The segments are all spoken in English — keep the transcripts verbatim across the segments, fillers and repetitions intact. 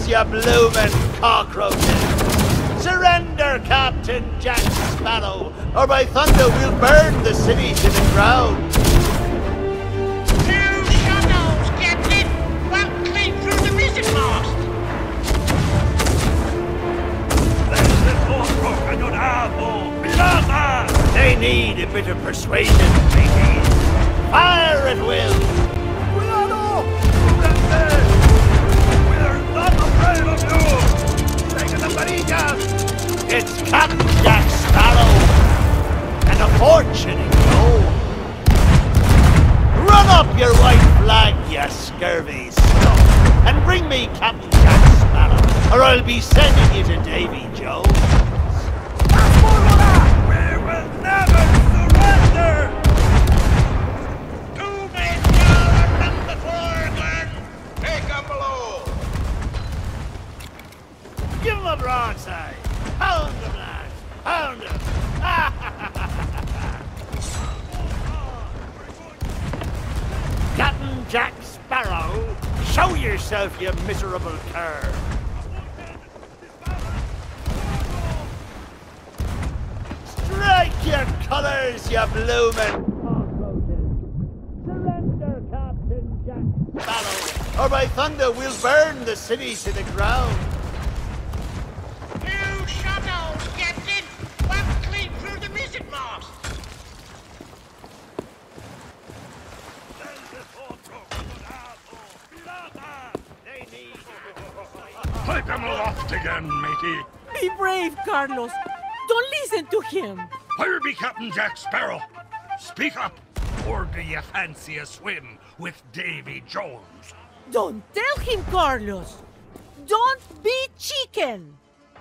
colours, you bloomin' cockroaches! Surrender, Captain Jack Sparrow, or by thunder we'll burn the city to the ground! Two shadows, Captain! One clean through the mizzen mast! They need a bit of persuasion, mateys. Fire at will! Cuidado! ¡Surrender! We're not afraid of you! Take the varillas! It's Captain Jack Sparrow, and a fortune in gold. Run up your white flag, you scurvy scum, and bring me Captain Jack Sparrow, or I'll be sending you to Davy Jones. We will never surrender! Two men down from the foregun! Take 'em below! Give him a broadside! Pound him, lads! Pound him! Captain Jack Sparrow, show yourself, you miserable cur! Strike your colours, you bloomin' cockroaches! Surrender, Captain Jack Sparrow, or by thunder we'll burn the city to the ground! Two shadows, Captain! One clean through the mizzen mast! Take them aloft again, matey. Be brave, Carlos. Don't listen to him. Where be Captain Jack Sparrow? Speak up, or do you fancy a swim with Davy Jones? Don't tell him, Carlos. Don't be chicken.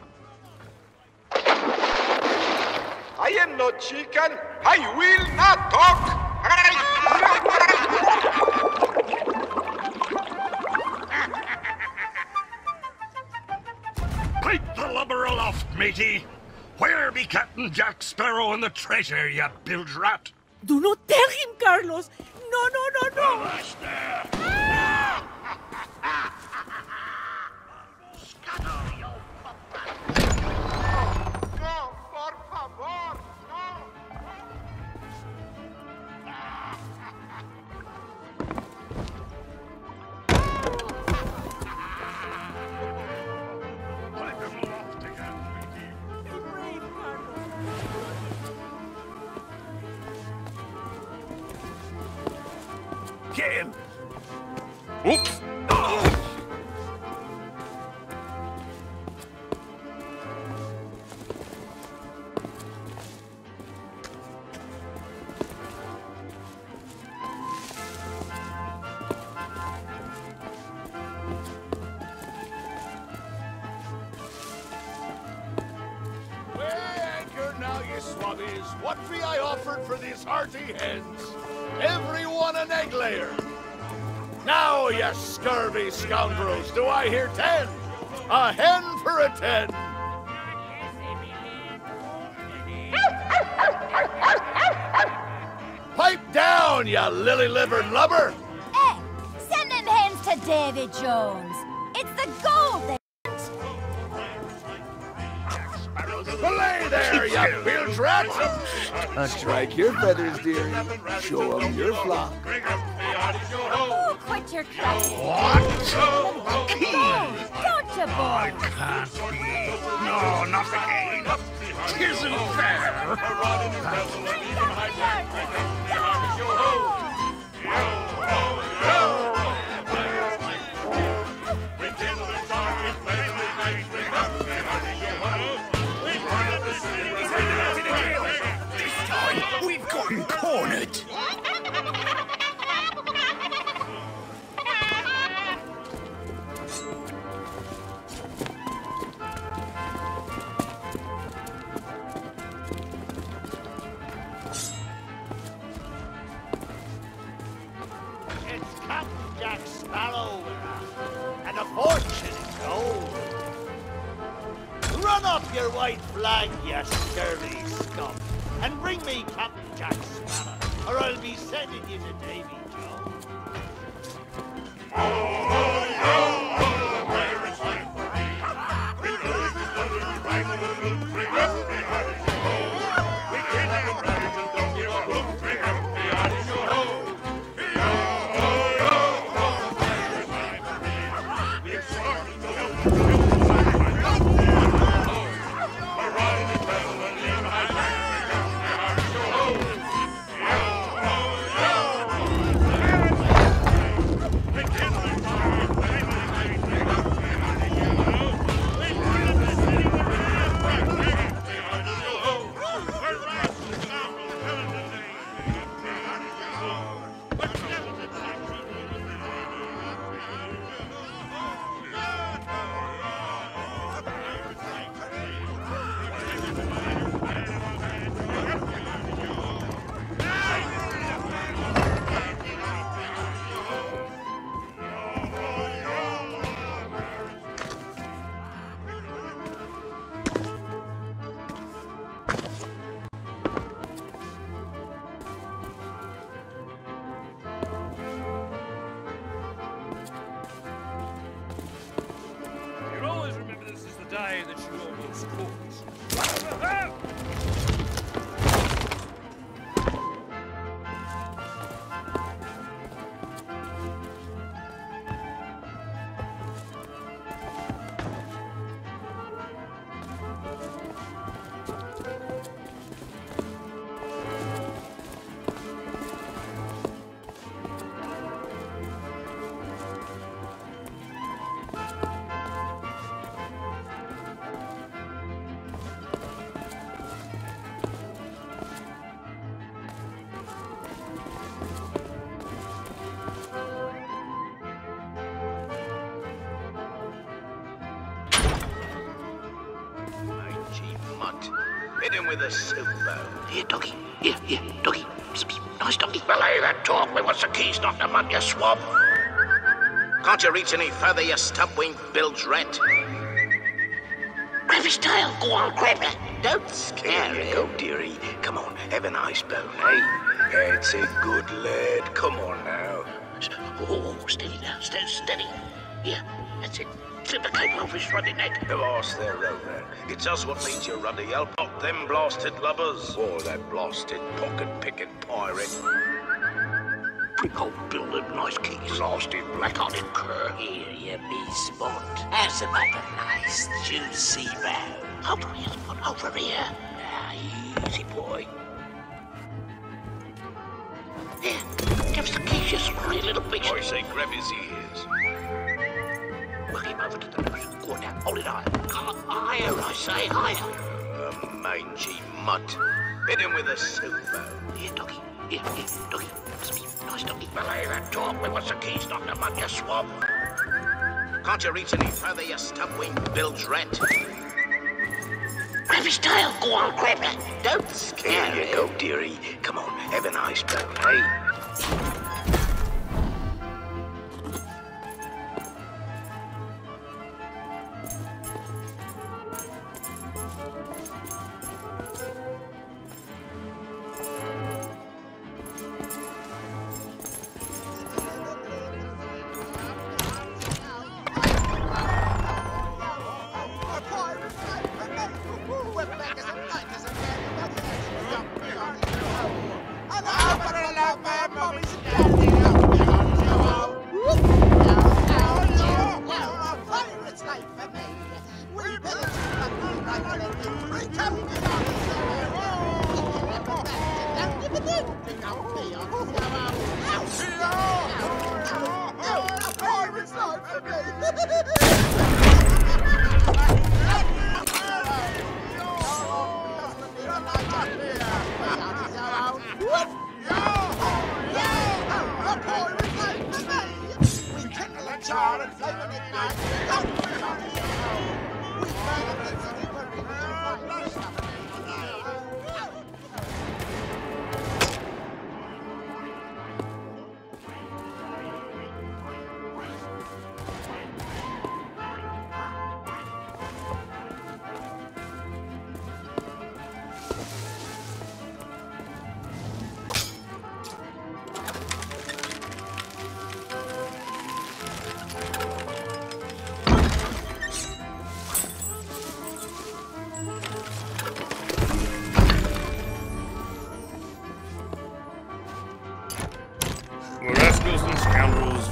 I am not chicken. I will not talk. Pipe the lubber aloft, matey. Where be Captain Jack Sparrow and the treasure, you bilge rat? Do not tell him, Carlos. No, no, no, no. No, por favor, no. Pipe him aloft again, matey. Be brave, Carlos. Get him! Oops! Swabbies, what be I offered for these hearty hens? Every one an egg layer. Now, you scurvy scoundrels, do I hear ten? A hen for a ten. Pipe down, you lily-livered lubber. Hey, send them hens to Davy Jones. It's the gold they Belay there, you bilge rat! Strike your feathers, dearie. Show 'em your flock. Oh, quit your crap. What? Don't you, boy? Can't be. No, not again. Tisn't fair. This time, we've gotten cornered. It's Captain Jack Sparrow we're after, and a fortune in gold. Run up your white flag, you scurvy scum, and bring me Captain Jack Sparrow, or I'll be sending you to Davy Jones. Oh, oh, oh, oh, Day that you almost caused. Hit him with a soup bowl. Here, doggy. Here, here, doggy. Nice doggy. Belay that talk. We want the keys, not the mud, you swab. Can't you reach any further, you stub-winged bilge rat? Grab his tail. Go on, grab it. Don't scare him. Go, dearie. Come on, have a nice bone, eh? That's a good lad. Come on now. Oh, steady now. Steady, steady. Here, that's it. Slip the cable over his ruddy neck. The boss there, Rover. It's us what needs your ruddy help, not them blasted lubbers. Or that blasted pocket-picking pirate. Big old builder, nice keys. Blasted black-hearted cur. Here you be, Spot. Have about a nice, juicy row. Over here, Spot. Over here. Now, easy, boy. Here, give us the keys, you scrawny little bitch. I say grab his ears. Work him over to the nose. Go on now, hold it high. Higher, I say, higher. A mangy mutt. Hit him with a soup bowl. Here, doggy. Here, here, doggy. Nice doggy. Belay that talk. We want the keys, not the mud, you swab. Can't you reach any further, you stub-winged bilge rat? Grab his tail. Go on, grab it. Don't scare him. Here you go, dearie. Come on, have a nice bone, eh?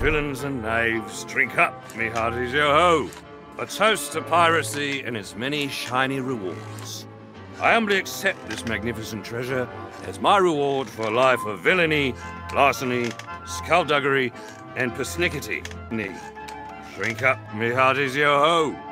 villains and knaves, drink up, me hearties, yo-ho. A toast to piracy and its many shiny rewards. I humbly accept this magnificent treasure as my reward for a life of villainy, larceny, skullduggery, and persnickety. Drink up, me hearties, yo-ho.